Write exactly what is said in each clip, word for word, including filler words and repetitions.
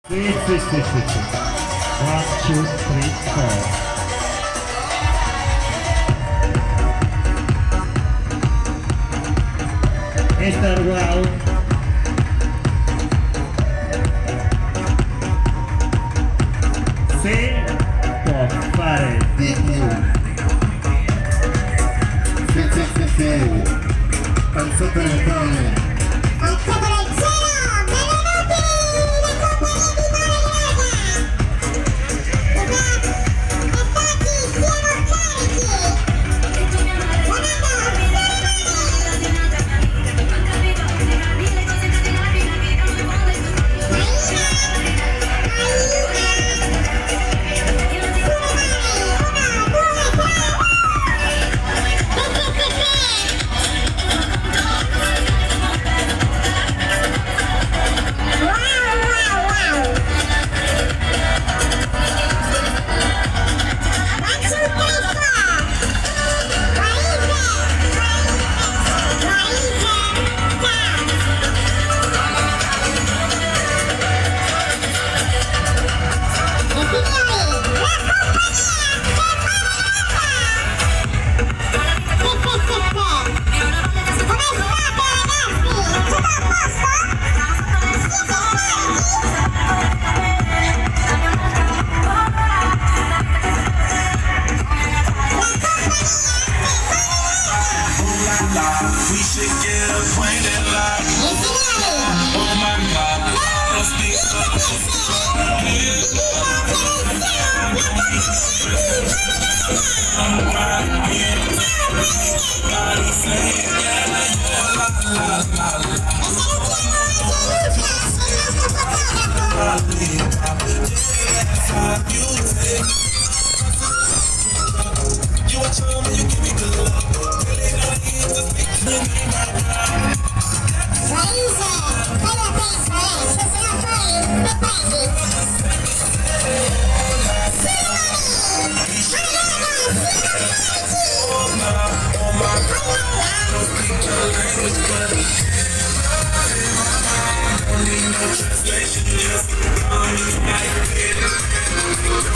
Sì, sì, sì, sì, sì. One, two, three, four. mister Wow. Se può fare di più. Sì, sì, sì, sì. Penso per il pane. We should get acquainted like, oh my God, let's be you a charm and you give me good love. Don't need no translation, just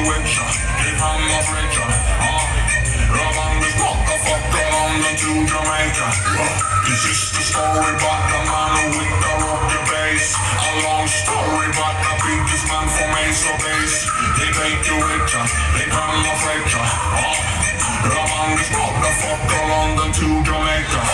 with ya, if I'm not rich, uh, Roman this motherfucker London to Jamaica. Uh, this is the story about the man with the rocky bass. A long story about the biggest man from Ace of Base. They take you with ya, they come not rich, uh, Roman this motherfucker London to Jamaica.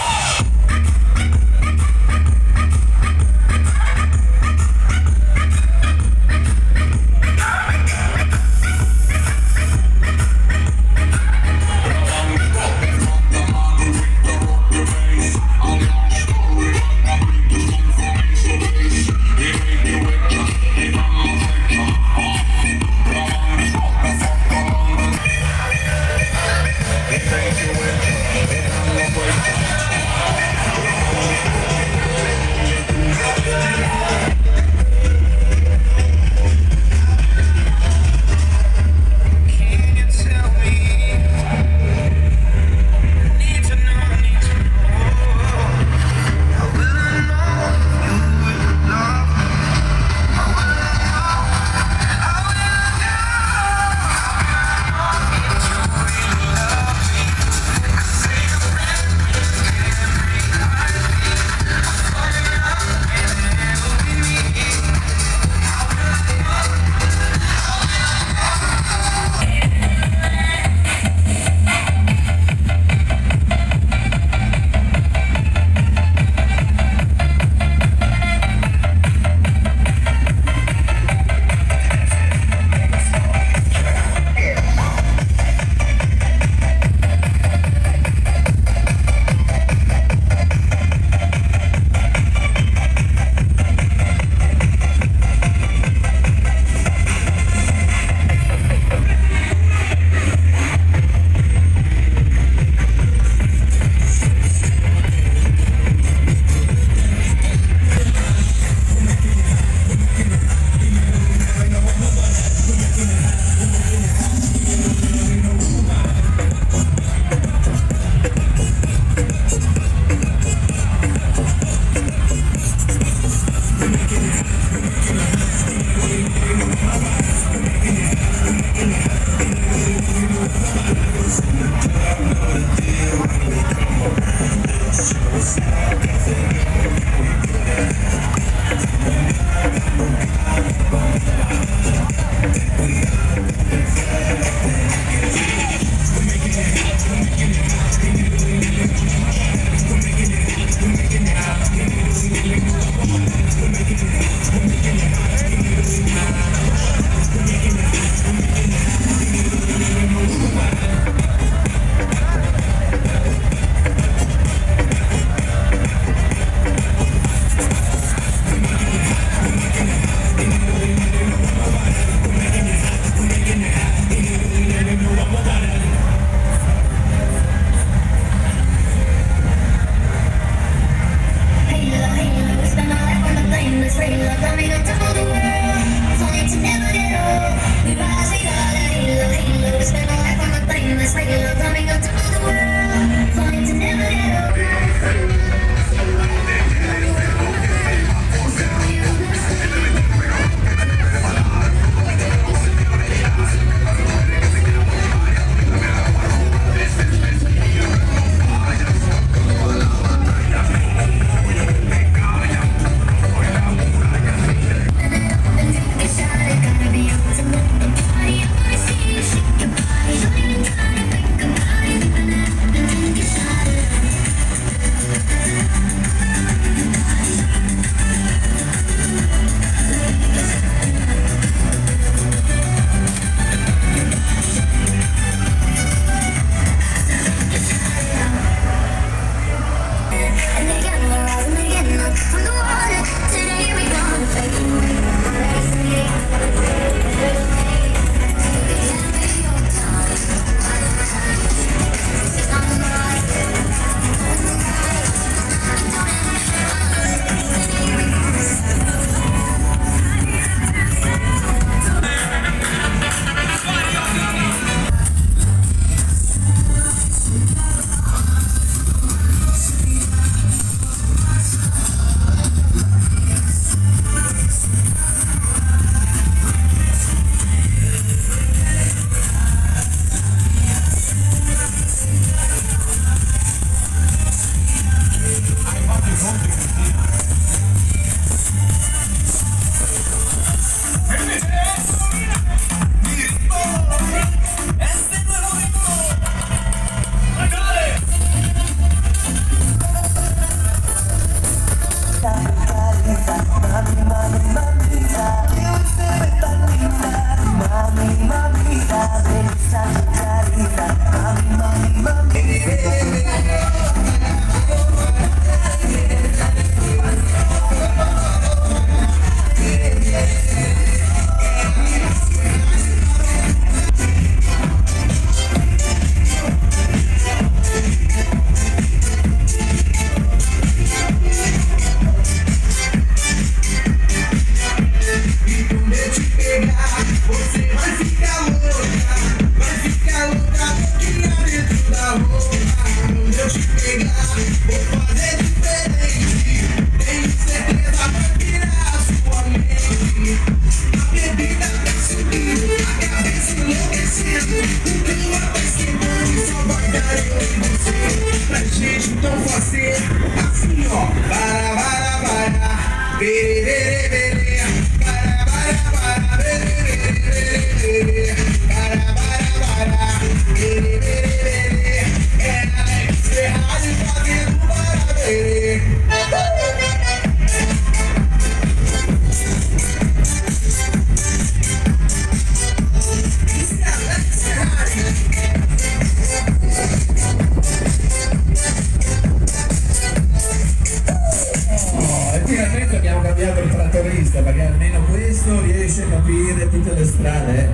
Abbiamo cambiato il trattorista perché almeno questo riesce a capire tutte le strade.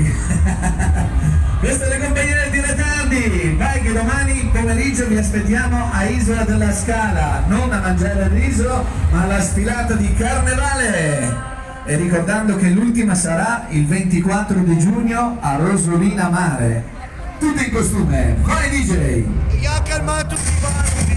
Queste le compagnie del dilettanti. Dai che domani pomeriggio vi aspettiamo a Isola della Scala, non a mangiare il riso ma alla sfilata di carnevale, e ricordando che l'ultima sarà il ventiquattro di giugno a Rosolina Mare, tutti in costume. Vai D J! E ha calmato i bambini.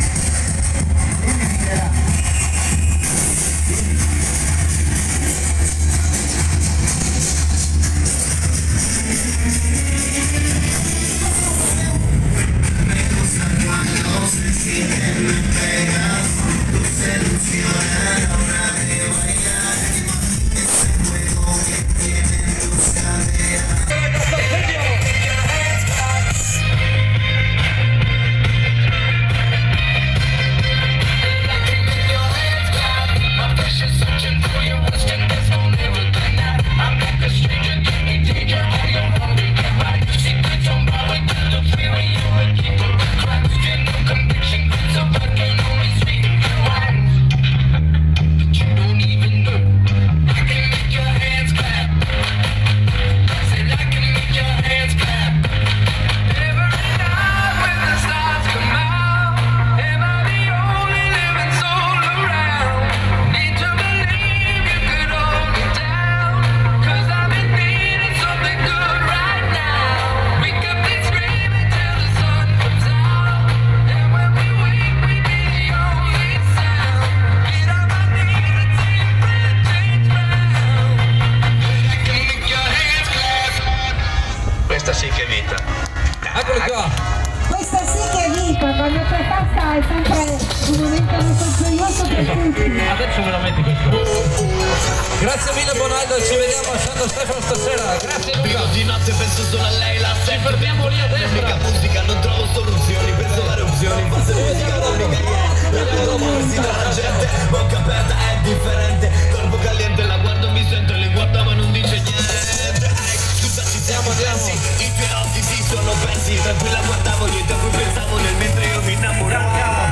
Questa sì che è vita. Eccolo qua. Questa sì che è vita, quando c'è pasta è sempre un momento molto gioioso per tutti. Adesso me la metti questo. Grazie mille Bonaldo, ci vediamo a Santo Stefano stasera. Grazie Luca. Di notte penso solo a lei, la Ci fermiamo lì a destra. musica, non trovo soluzioni, penso varie opzioni, forse musica non mi la muoversi tra la gente, bocca aperta è differente, corpo caliente, la guardo, mi sento, le guarda ma non dice niente. Tu ci siamo, andiamo. I tuoi occhi si sono persi, tranquilla guardavo io, da cui pensavo nel mentre io mi innamoravo.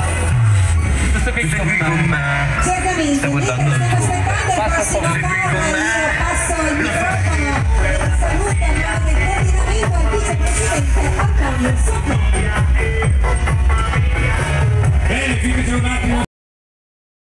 Questo che sei qui con me. Certamente, mentre stiamo aspettando il prossimo carro, io passo il microfono e saluto a nome del coordinamento al vicepresidente Antonio Socco. Bene, qui c'è un attimo.